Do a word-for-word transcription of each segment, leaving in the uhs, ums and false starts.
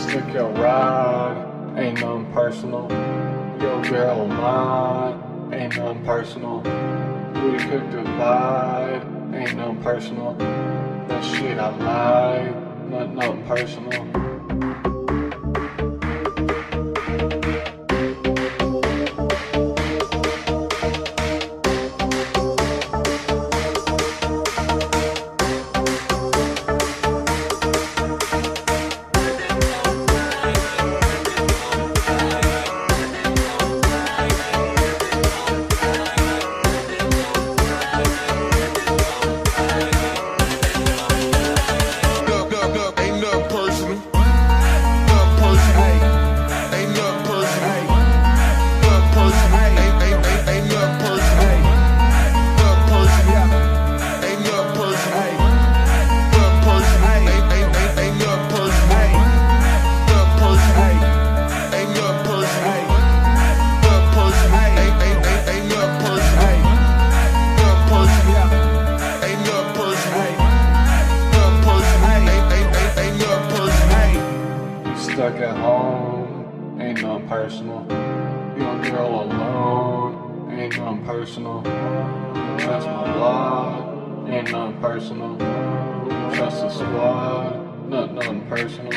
Stick your ride, ain't nothing personal. Your girl mine, ain't nothing personal. We could divide, ain't nothing personal. That shit I lied, not nothing personal. Stuck at home, ain't nothing personal. Your girl alone, ain't nothing personal. Trust my block, ain't nothing personal. Trust the squad, not nothing personal.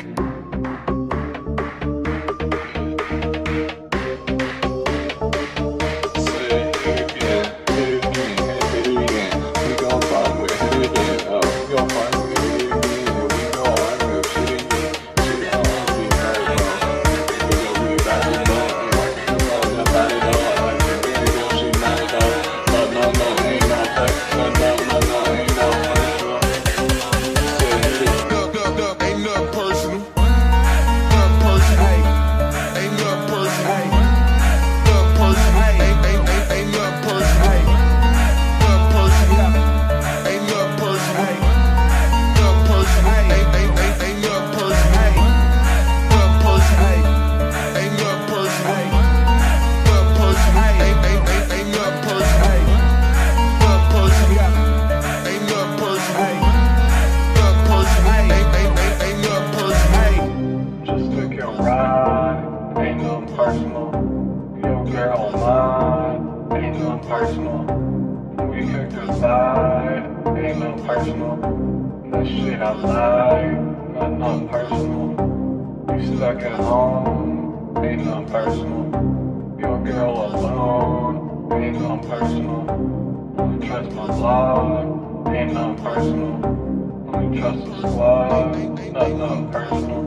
Ain't nothing personal. Your girl mine, ain't nothing personal. We could divide, ain't nothing personal. That shit I lied, not nothing personal. You stuck at home, ain't nothing personal. Your girl alone, ain't nothing personal. Only trust my blog, ain't nothing personal. Only trust the squad, not nothing personal.